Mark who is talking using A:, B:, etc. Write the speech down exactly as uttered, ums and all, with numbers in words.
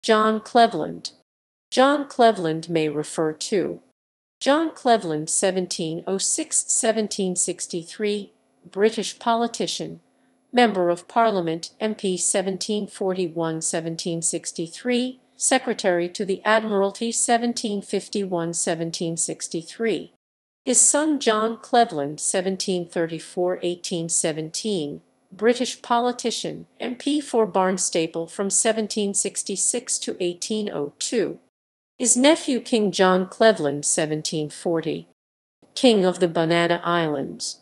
A: John Cleveland. John Cleveland may refer to John Cleveland seventeen oh six to seventeen sixty-three, British politician, Member of Parliament, M P seventeen forty-one to seventeen sixty-three, Secretary to the Admiralty seventeen fifty-one to seventeen sixty-three. His son John Cleveland seventeen thirty-four to eighteen seventeen, British politician, M P for Barnstaple from seventeen sixty-six to eighteen oh two. His nephew King John Cleveland seventeen forty, King of the Banana Islands.